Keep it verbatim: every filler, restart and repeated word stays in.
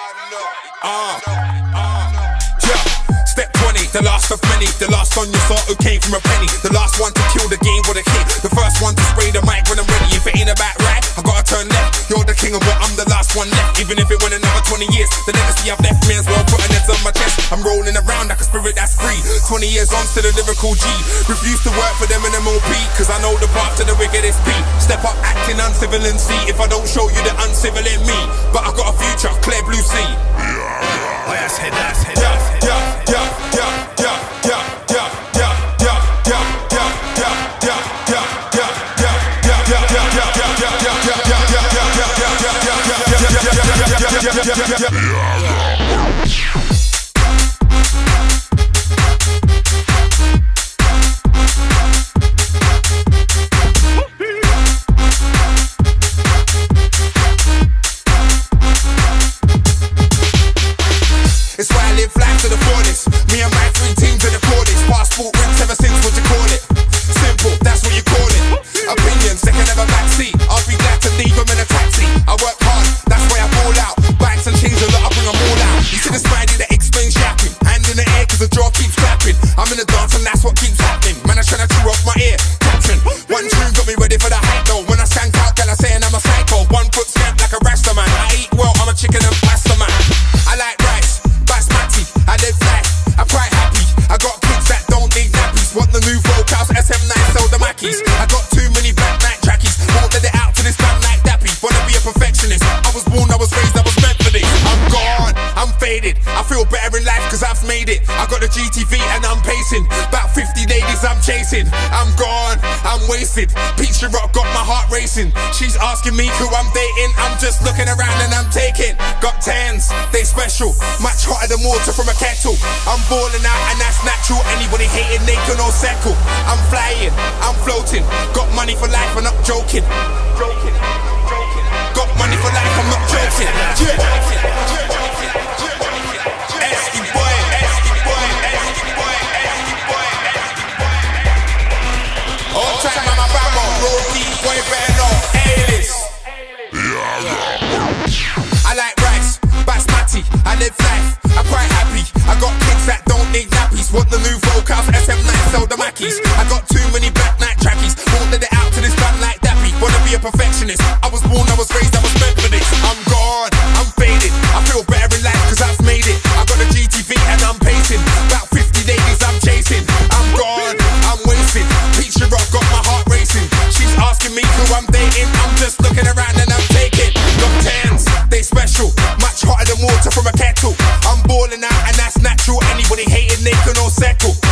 Uh, uh, yeah. Step twenty, the last of many. The last on your sort who came from a penny. The last one to kill the game with a hit. The first one to spray the mic when I'm ready. If it ain't about right, I gotta turn left. You're the king of what, I'm the last one left. Even if it went another twenty years, the legacy I've left me as well putting it on my chest. I'm rolling around like a spirit that's free. Twenty years on, still a lyrical G. Refuse to work for them in M O P, cause I know the path to the wickedest beat. Step up acting uncivil and see if I don't show you the uncivil in me. But I got a future, clear blue sea. Oh, that's it, that's it, Yeah, that's it. yeah, yeah, yeah, yeah, yeah, yeah, yeah, yeah, yeah, yeah, yeah, yeah, yeah, yeah, yeah, yeah, yeah, yeah. It's why I live life to the fullest. Me and my three teams in the cordage. Passport rings ever since, what you call it? Simple, that's what you call it. Opinions, they can never backseat. I'll be glad to leave them in a taxi. I work hard, that's why I ball out. Bikes and chains a lot, I bring them all out. You see the smiley that explains Jackin. Hand in the air cause the jaw keeps clapping. I'm in the dance and that's what keeps happening. Man, I'm trying to chew off my ear. Captain, one tune got me ready for the hype though. When I stank out, girl, I saying I'm a psycho. One foot stamp like a rasta man. I eat well, I'm a chicken and pasta man. I like rice. I live life, I'm quite happy. I got kids that don't need nappies. Want the new vocals, S M nine, sell the Mackies. I got too many black night trackies. Won't let it out to this man like Dappy. Wanna be a perfectionist. I was born, I was raised, I was meant for this. I'm gone, I'm faded. I feel better in life cause I've made it. I got a G T V and I'm pacing. About fifty ladies I'm chasing. I'm gone, I'm wasted. Peachy Rock got my heart racing. She's asking me who I'm dating. I'm just looking around and I'm taking. Got tens, they special. Much hotter than water from a kettle. I'm balling out and that's natural. Anybody hating, they can all settle. I'm flying, I'm floating. Got money for life, I'm not joking. Joking, joking. Got money for life, I'm not joking. Yeah. Esky boy, Esky boy, Esky boy, Esky boy, Esky boy. All time I'm a bammo, roll deep, boy better know. A-list. I like rice, basmati, I live life, I'm quite happy. I got kids that don't need nappies. Want the new vocals, S M nine, sell the Mackies. I got too many black night trackies. Won't let it out to this man like Dappy. Wanna be a perfectionist. I was born, I was raised, I was meant for this. I'm gone, I'm faded. I feel better in life cause I've made it. I got a G T V and I'm pacing. About fifty ladies I'm chasing. I'm gone, I'm wasted. Peachy Rock got my heart racing. She's asking me who I'm dating. I'm just looking around and I'm taking. Got tens, they special. Much hotter than water from a kettle. I'm balling out and that's natural. Anybody hating, they can all settle.